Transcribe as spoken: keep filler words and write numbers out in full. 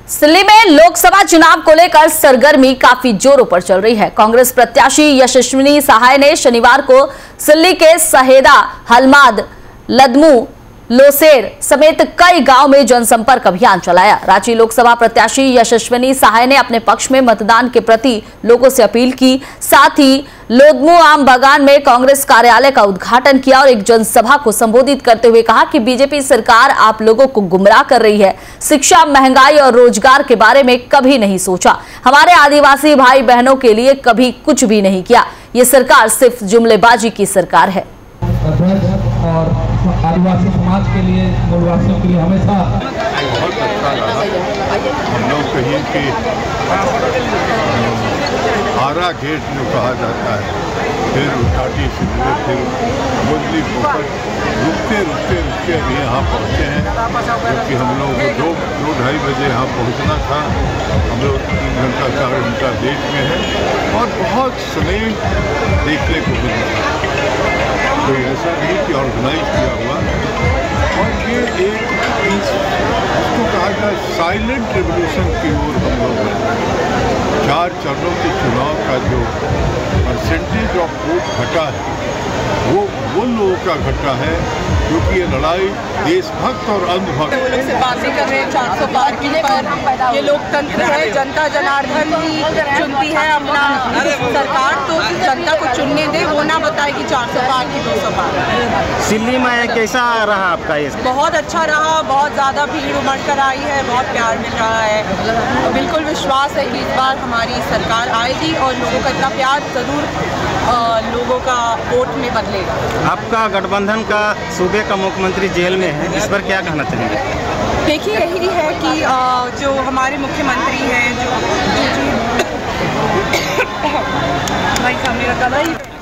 सिल्ली में लोकसभा चुनाव को लेकर सरगर्मी काफी जोरों पर चल रही है। कांग्रेस प्रत्याशी यशस्विनी सहाय ने शनिवार को सिल्ली के सहेदा, हलमाद, लदमू, लोसेर समेत कई गांव में जनसंपर्क अभियान चलाया। रांची लोकसभा प्रत्याशी यशस्विनी सहाय ने अपने पक्ष में मतदान के प्रति लोगों से अपील की। साथ ही लोदमू आम बागान में कांग्रेस कार्यालय का उद्घाटन किया और एक जनसभा को संबोधित करते हुए कहा कि बीजेपी सरकार आप लोगों को गुमराह कर रही है। शिक्षा, महंगाई और रोजगार के बारे में कभी नहीं सोचा। हमारे आदिवासी भाई बहनों के लिए कभी कुछ भी नहीं किया। ये सरकार सिर्फ जुमलेबाजी की सरकार है। और आदिवासी समाज के लिए, मूलवासियों के लिए हमेशा बहुत अच्छा रहा। हम लोग कहीं कि आरा गेट जो कहा जाता है, फिर उठाटी सिद्धे, फिर मुरली पोखर, रुकते रुकते रुकते अभी यहाँ पहुँचे हैं, क्योंकि हम लोग को दो दो ढाई बजे यहाँ पहुँचना था। हम लोग तीन घंटा चार घंटा लेट में है और बहुत समय देखने को मिल रहा है। कोई ऐसा नहीं कि ऑर्गेनाइज किया हुआ, और ये एक इसको कहा जाए साइलेंट रेवोल्यूशन की ओर हम लोग हैं। चार चरणों के चुनाव का जो परसेंटेज ऑफ वोट घटा है, वो वो लोगों का घटा है क्योंकि ये लड़ाई देशभक्त और अंधभक्त। वो लोग से बातें कर रहे हैं चार सौ पार की पर। ये लोकतंत्र है, जनता जनार्दन ही चुनती है अपना सरकार, तो जनता को चुनने दे, वो ना बताए कि चार सौ पार की दो सौ पार। सिल्ली में कैसा रहा आपका ये? बहुत अच्छा रहा, बहुत ज़्यादा भीड़ उमड़ कर आई है, बहुत प्यार मिल रहा है। तो बिल्कुल विश्वास है कि इस बार हमारी सरकार आएगी और लोगों का इतना प्यार ज़रूर लोगों का वोट में बदलेगा। आपका गठबंधन का सूबे का मुख्यमंत्री जेल में है, इस पर क्या कहना चाहेंगे? देखिए, यही है कि जो हमारे मुख्यमंत्री हैं, जो भाई साहब मेरा गला ही